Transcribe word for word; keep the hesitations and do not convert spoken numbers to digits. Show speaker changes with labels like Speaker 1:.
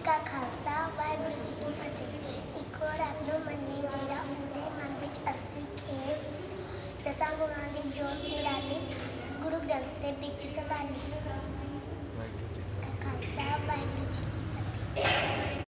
Speaker 1: का खालसा वाहिगुरू जी की फतेह। इको रब नूं मन्ने जिहड़ा उहदे मन विच असली खेव दसां गुणां दी जोत निराली गुरु ग्रंथ दे विच संभाली।